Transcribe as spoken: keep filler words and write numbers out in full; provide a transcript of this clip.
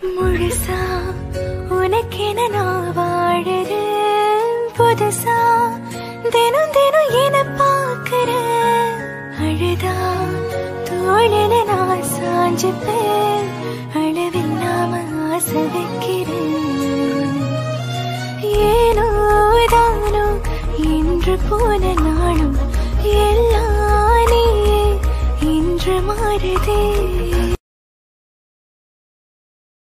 முழுசா உனக்கென நான் வாழறேன் புதுசா தினம் தினம் என பார்க்கிறேன் அழுதா தோழில நான் சாஞ்சுப்பேன் அளவில்லாம ஆசை வைக்கிறேன் ஏனோ தானோ இன்று போன நாளும் எல்லாம் நீ இன்று மாறுதே